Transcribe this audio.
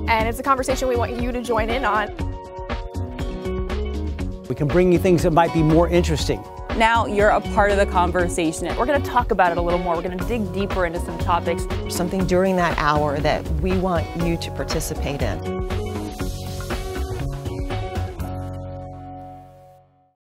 and it's a conversation we want you to join in on. We can bring you things that might be more interesting. Now you're a part of the conversation. We're going to talk about it a little more. We're going to dig deeper into some topics. Something during that hour that we want you to participate in.